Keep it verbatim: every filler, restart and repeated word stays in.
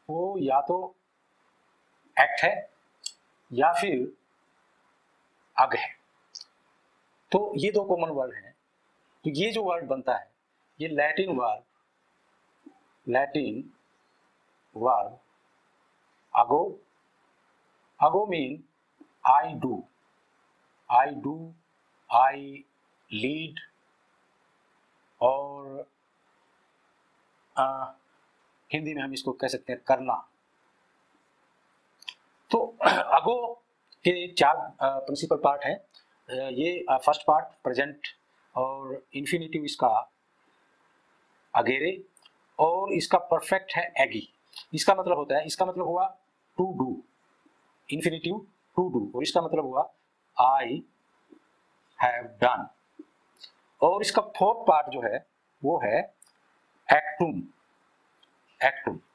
वो या तो एक्ट है या फिर अग है। तो ये दो कॉमन वर्ड हैं। तो ये जो वर्ड बनता है ये Latin word Latin word ago. Ago mean I do, I do, I lead, और आ, हिंदी में हम इसको कह सकते हैं करना। तो अगो के चार प्रिंसिपल पार्ट हैं। ये फर्स्ट पार्ट प्रेजेंट और इन्फिनिटिव इसका अगेरे, और इसका परफेक्ट है एगी। इसका मतलब होता है, इसका मतलब हुआ to do, infinitive to do, और इसका मतलब हुआ आई हैव डन। और इसका फोर्थ पार्ट जो है वो है एक्टुम, एक्टुम।